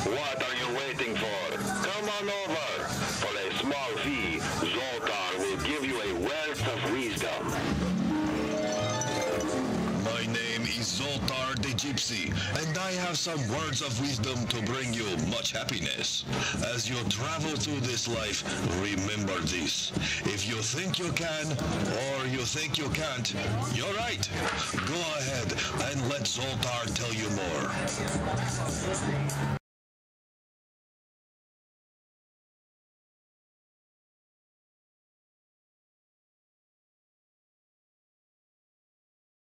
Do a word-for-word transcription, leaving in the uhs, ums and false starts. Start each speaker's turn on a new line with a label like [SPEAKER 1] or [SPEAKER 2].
[SPEAKER 1] What are you waiting for? Come on over. For a small fee, Zoltar will give you a wealth of wisdom.
[SPEAKER 2] My name is Zoltar the Gypsy, and I have some words of wisdom to bring you much happiness. As you travel through this life, remember this. If you think you can, or you think you can't, you're right. Go ahead and let Zoltar tell you more.